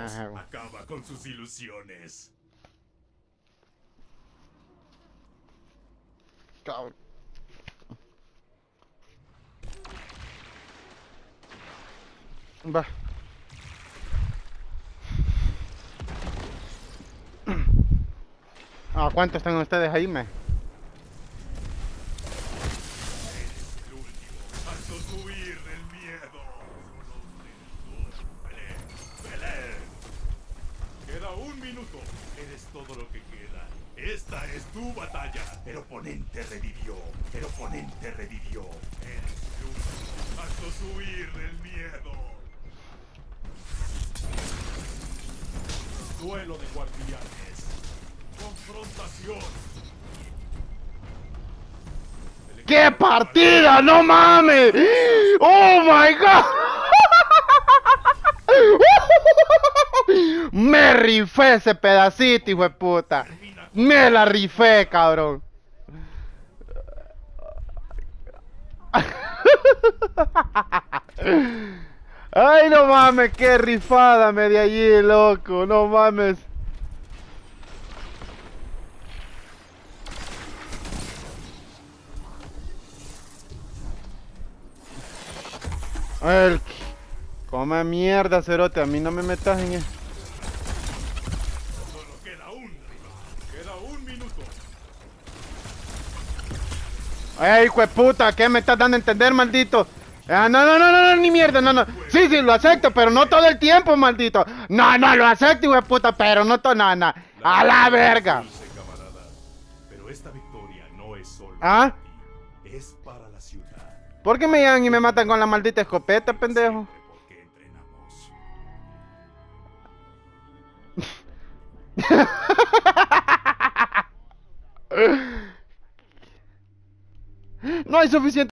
Acaba con sus ilusiones. Cabrón. Va. ¿A cuánto están ustedes ahí, me? Eres el último. Hazlos huir del miedo. Pelé. Queda 1 minuto. Eres todo lo que queda. Esta es tu batalla. El oponente revivió. El oponente revivió. Eres el último. Hazlos huir del miedo. Duelo de guardianes. Confrontación. ¡Qué partida! ¡No mames! ¡Oh my god! Me rifé ese pedacito, hijo de puta. Me la rifé, cabrón. Ay, no mames, qué rifada me de allí, loco. No mames. El... Come mierda, cerote. A mí no me metas en eso. Solo queda un rival. Queda 1 minuto. Ey, hijo de puta, ¿qué me estás dando a entender, maldito? No, ni mierda, no. Sí, lo acepto, pero no todo el tiempo, maldito. No, lo acepto, hijo de puta, pero no todo, no. A la verga. Camarada. Pero esta victoria no es solo ¿Ah? para ti. Es para la ciudad. ¿Por qué me llegan y me matan con la maldita escopeta, pendejo? Porque entrenamos. No hay suficiente.